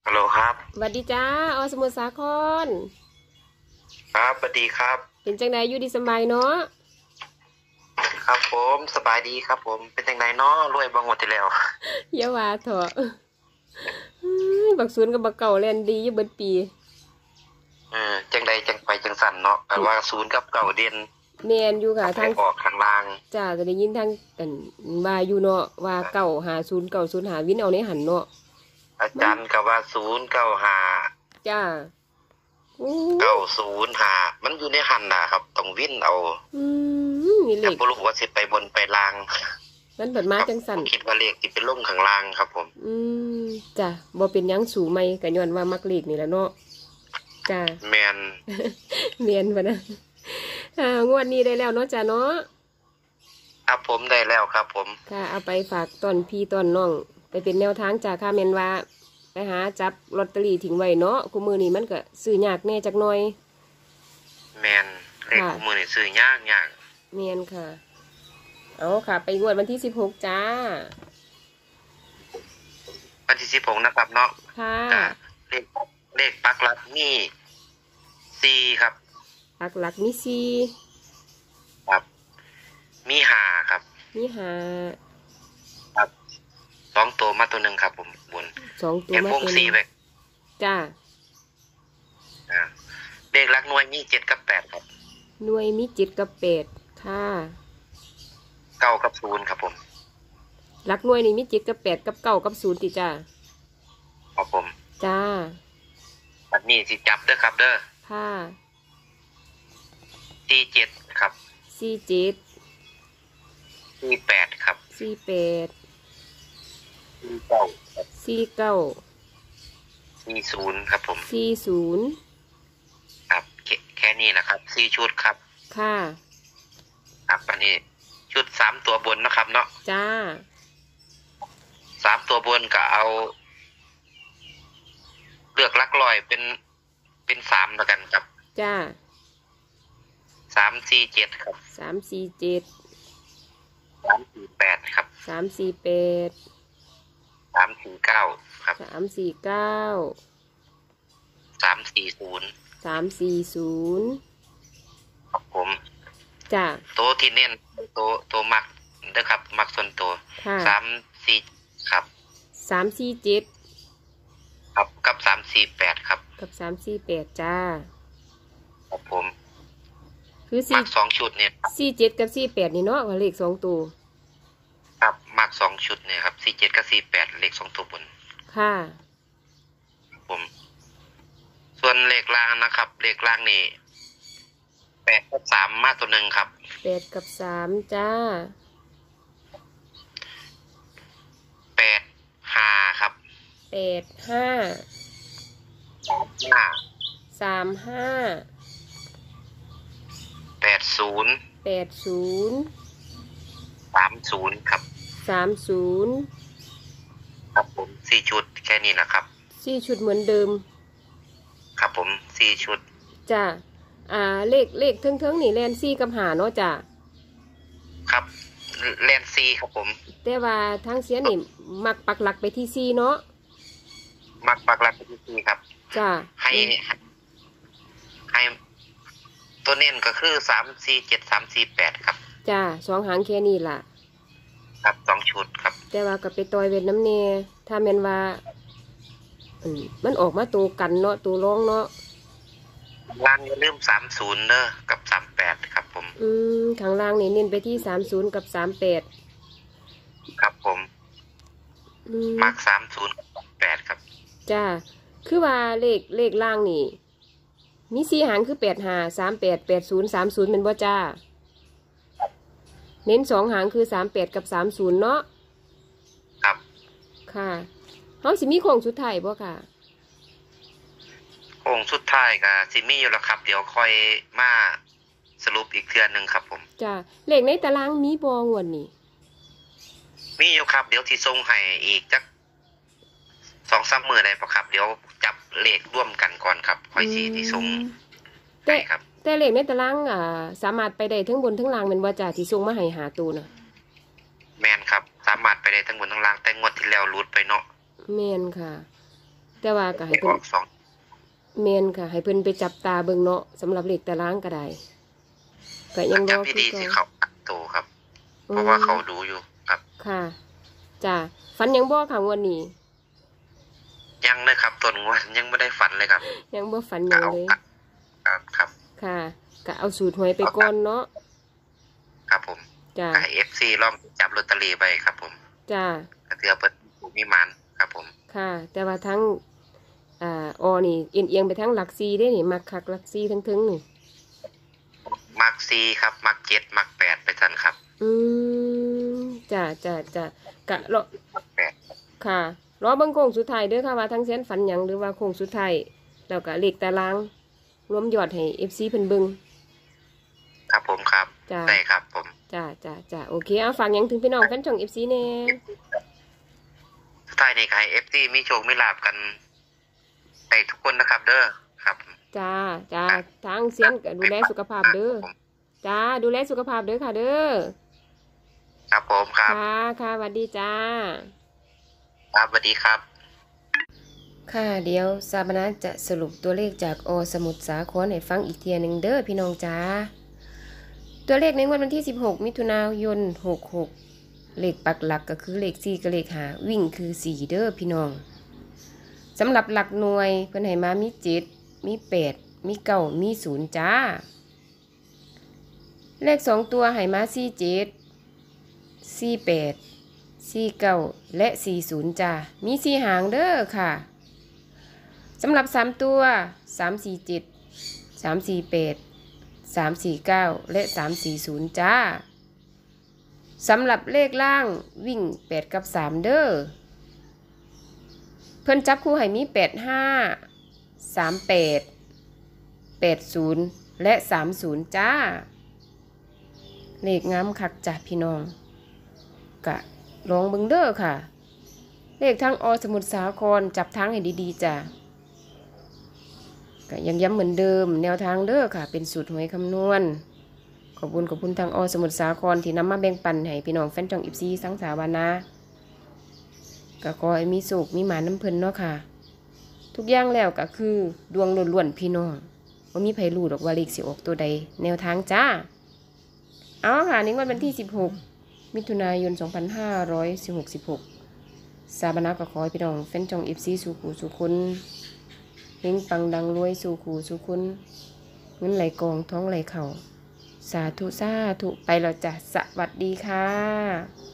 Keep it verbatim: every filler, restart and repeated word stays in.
ฮัลโหลครับสวัสดีจ้าอสมุทรสาครครับสวัสดีครับเป็นจังไดอยู่ดีสบายเนาะครับผมสบายดีครับผมเป็นจังไงเนาะรวยบางหมดที่แล้วอย่าว่าเถอะเอ้ยบักศูนย์กับบักเก่าเล่นดีอยู่เบิดปีเออจังใดจังไปจังสั่นเนาะแต่ว่าศูนย์กับเก่าเด่นแม่นอยู่ค่ะไปทางออกข้างล่างจ้าก็ได้ยินทางกันว่าอยู่เนาะว่าเก่าหาศูนย์เก่าศูนย์หาวินเอาในหันเนาะอาจารย์ก็ว่าศูนย์เก้าหาจ้าอู้เก้าศูนย์หามันอยู่ในหันนะครับต้องวิ่นเอาอืมนี่เลแต่ขบ่รู้ว่าสิไปบนไปล่างมันเปิดมาครับจังสั่นผมคิดว่าเลขที่เป็นลงข้างล่างครับผมอืมจ้าบ่เป็นหยังสูใหม่ก็ย้อนว่ามักเลขนี่แหละเนาะจ้าแมนเมียนปะนะอ่างวดนี้ได้แล้วเนาะจ้าเนาะครับผมได้แล้วครับผมค่ะเอาไปฝากตอนพี่ตอนน้องไปเป็นแนวทางจากค่าเมนว่าไปหาจับลอตเตอรี่ทิ้งไว้เนาะกูมือนี้มันก็ซื้อยากแน่จักหน่อยแมนเลขคู่มือนี่ซื้อยากยากเมียนค่ะเอาค่ะไปงวดวันที่สิบหกจ้าวันที่สิบหกนะครับเนาะค่ะเลขเลขปักหลักนี่สี่ครับหลักหลักมีซีครับมีหาครับมีหาครับสองตัวมาตัวหนึ่งครับผมบนสองตัวแอมวงสี่ไปจ้าอ่าเลขหลักหน่วยมีเจ็ดกับแปดครับหน่วยมีเจ็ดกับแปดค่ะเก้ากับศูนย์ครับผมหลักหน่วยนี่มีเจ็ดกับแปดกับเก้ากับศูนย์ติจ้าครับผมจ้าอันนี้สิจับเด้อครับเด้อค่ะสี่เจ็ดครับสี่เจ็ดสี่แปดครับสี่แปดสี่เก้าสี่เก้าสี่ศูนย์ครับผมสี่ศูนย์ครับแค่แค่นี้นะครับสี่ชุดครับค่ะครับอันนี้ชุดสามตัวบนนะครับเนาะจ้าสามตัวบนก็เอาเลือกลักลอยเป็นเป็นสามแล้วกันครับจ้าสามสี่เจ็ดครับสามสี่เจ็ดสามสี่แปดครับสามสี่แปดสามสี่เก้าครับสามสี่เก้าสามสี่ศูนย์สามสี่ศูนย์ครับผมจ้าโตที่เน้นโตโตมักนะครับมักส่วนโตสามสี่ครับสามสี่เจ็ดครับกับสามสี่แปดครับกับสามสี่แปดจ้าครับผมคือสี่มักสองชุดเนี่ยสี่เจ็ดกับสี่แปดนี่เนาะว่าเลขสองตัวครับมักสองชุดเนี่ยครับสี่เจ็ดกับสี่แปดเลขสองตัวบนค่ะผมส่วนเลขล่างนะครับเลขล่างนี่แปดกับสามมาตัวหนึ่งครับแปดกับสามจ้าแปดห้าครับแปดห้าห้าสามห้าแปดศูนย์แปดศูนย์สามศูนย์ครับสามศูนย์ครับผมสี่ชุดแค่นี้นะครับสี่ชุดเหมือนเดิมครับผมสี่ชุดจ้าอ่าเลขเลขเทิงๆนี่แลนซี่กับหาเนาะจ้าครับแลนซีครับผมแต่ว่าทางเสียนี่มักปักหลักไปที่ซีเนาะมักปักหลักไปที่ซีครับจ้าให้ให้ตัวเน้นก็คือสามสี่เจ็ดสามสี่แปดครับจ้าสองหางแค่นี้ล่ะครับสองชุดครับแต่ว่ากับไปต่อยเวทน้ำเนถ้าแม่นว่าอืมมันออกมาตัวกันเนาะตัวร้องเนาะล่างอย่าลืมสามศูนย์เนอะกับสามแปดครับผมอืมข้างล่างนี่เน้นไปที่สามศูนย์กับสามแปดครับผมมักสามศูนย์กับสามแปดครับจ้าคือว่าเลขเลขล่างนี่มีสี่หางคือแปดห้าสามแปดแปดศูนย์สามศูนย์เป็นว่าจ้าเน้นสองหางคือสามแปดกับสามศูนย์เนาะครับค่ะเขาสิมีโค้งสุดท้ายบ่ค่ะโค้งสุดท้ายกับซิมี่อยู่แล้วครับเดี๋ยวค่อยมาสรุปอีกเทื่อนึงครับผมจ้าเลขในตารางมีบองวนนี่มีอยู่ครับเดี๋ยวที่ส่งให้อีกจักสองสามมือได้ปะครับเดี๋ยวจับเลขร่วมกันก่อนครับค่อยสีที่ส่งได้ครับแต่เลขในตารางอ่าสามารถไปได้ทั้งบนทั้งล่างเป็นว่าจ่าที่ส่งมาให้หาตัวน่ะแมนครับสามารถไปได้ทั้งบนทั้งล่างแต่งวดที่แล้วรูดไปเนาะแมนค่ะแต่ว่าก็ให้อเพิ่นอกสองแม่นค่ะ ให้เพิ่นไปจับตาเบิ่งเนาะสำหรับเลขตารางก็ได้ก็ยังรจัอบดีๆคืที่อเขาเก่าโตครับ เพราะว่าเขาดูอยู่ครับค่ะจ้าฝันหยังบ่ค่ะงวดนี้ยังเลยครับต้นงวดยังไม่ได้ฝันเลยครับยังบ่ฝันหก็ยังเอาเลยครับครับค่ะก็เอาสูตรหวยไปก่อนเนาะครับผมจ้าให้เอฟซีลองจับลอตเตอรี่ไปครับผมจ้าก็ถือว่าเปิดมีมันครับผมค่ะ แต่ว่าทั้งอ่าออนี่เอียงเอียงไปทั้งหลักซีได้นี่มักคักหลักซีทั้งถึงนี่มักซีครับมักเจ็ดมักแปดไปทันครับอืมจ้าจ้าจ้ากะรอมักแปดค่ะรอเบิ่งโค้งสุดท้ายเด้อค่ะว่าทั้งเส้นฝันหยังหรือว่าโค้งสุดท้ายแล้วก็เลขตารางรวมยอดให้ เอฟ ซี เพิ่นเบิ่งครับผมครับจ้าได้ครับผมจ้าจ้าจ้าโอเคเอาฝากหยังถึงพี่น้องแฟนช่อง เอฟ ซี แน่สุดท้ายนี้ก็ให้เอฟซีมีโชคมีลาบกันไปทุกคนนะครับ เด้อครับจ้าจ้าทางเสียนก็ดูแลสุขภาพเด้อจ้าดูแลสุขภาพเด้อค่ะเด้อครับผมครับค่ะค่ะสวัสดีจ้าครับสวัสดีครับค่ะเดี๋ยวสาบนาจะสรุปตัวเลขจากอสมุทรสาครให้ฟังอีกเทียหนึ่งเด้อพี่น้องจ้าตัวเลขในงวดวันที่สิบหกมิถุนายนหกหกเลขปักหลักก็คือเลขสี่กับเลขห้าวิ่งคือสี่เด้อพี่น้องสำหรับหลักหน่วยเพิ่นให้มามีเจ็ดมีแปดมีเก้ามีศูนย์จ้าเลขสองตัวให้มาสี่เจ็ดสี่แปดสี่เก้าและสี่ศูนย์จ้ามีสี่หางเด้อค่ะสำหรับสามตัวสามสี่เจ็ดสามสี่แปดสามสี่เก้าและสามสี่ศูนย์จ้าสำหรับเลขล่างวิ่งแปดกับสามเด้อเพิ่นจับคู่ให้มีแปดห้าสามแปดแปดศูนย์และสามศูนย์จ้าเลขงามคักจ้ะพี่น้องกะลองเบิ่งเด้อค่ะเลขทางอสมุทรสาครจับทางให้ดีๆจ้ะก็ยังย้ำเหมือนเดิมแนวทางเด้อค่ะเป็นสูตรหวยคำนวณขอบคุณขอบคุณทางอสมุทรสาครที่นำมาแบ่งปันให้พี่น้องแฟนช่องอิฟซีสังสาวานาก็ขอให้มีสุขมีหมาน้ำเพลินเนาะค่ะทุกอย่างแล้วก็คือดวงล้วนๆพี่น้องว่ามีไผรู้ดอกว่าเลขสิออกตัวใดแนวทางจ้าเอาค่ะในวันที่สิบหกมิถุนายนสองพันห้าร้อยหกสิบหกสาบานาก็ขอให้พี่น้องแฟนช่องอิฟซีสู่ขู่สู่คนเฮงปังดังรวยสู่ขู่สู่คนเงินไหลกองท้องไหลเข่าสาธุสาธุไปแล้วจ้ะสวัสดีค่ะ